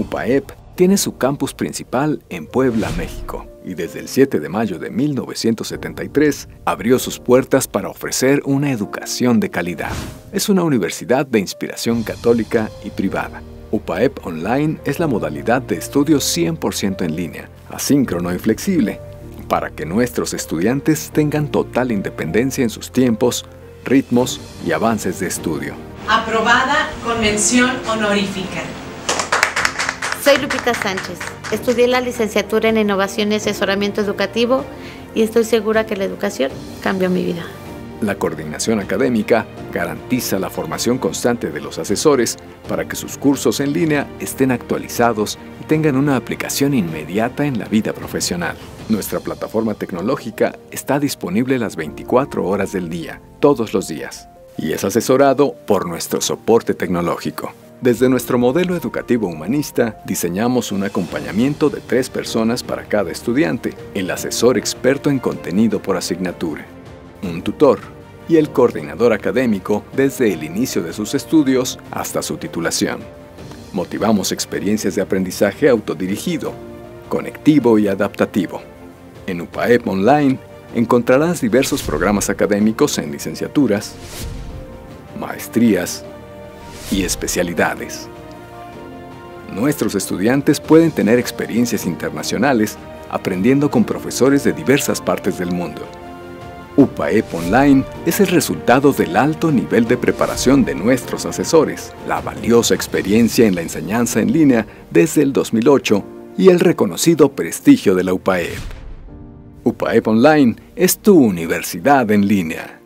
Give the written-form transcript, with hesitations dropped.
UPAEP tiene su campus principal en Puebla, México, y desde el 7 de mayo de 1973 abrió sus puertas para ofrecer una educación de calidad. Es una universidad de inspiración católica y privada. UPAEP Online es la modalidad de estudio 100% en línea, asíncrono y flexible, para que nuestros estudiantes tengan total independencia en sus tiempos, ritmos y avances de estudio. Aprobada con mención honorífica. Soy Lupita Sánchez. Estudié la licenciatura en Innovación y Asesoramiento Educativo y estoy segura que la educación cambió mi vida. La coordinación académica garantiza la formación constante de los asesores para que sus cursos en línea estén actualizados y tengan una aplicación inmediata en la vida profesional. Nuestra plataforma tecnológica está disponible las 24 horas del día, todos los días, y es asesorado por nuestro soporte tecnológico. Desde nuestro modelo educativo humanista, diseñamos un acompañamiento de 3 personas para cada estudiante, el asesor experto en contenido por asignatura, un tutor y el coordinador académico desde el inicio de sus estudios hasta su titulación. Motivamos experiencias de aprendizaje autodirigido, conectivo y adaptativo. En UPAEP Online encontrarás diversos programas académicos en licenciaturas, maestrías y especialidades. Nuestros estudiantes pueden tener experiencias internacionales aprendiendo con profesores de diversas partes del mundo. UPAEP Online es el resultado del alto nivel de preparación de nuestros asesores, la valiosa experiencia en la enseñanza en línea desde el 2008 y el reconocido prestigio de la UPAEP. UPAEP Online es tu universidad en línea.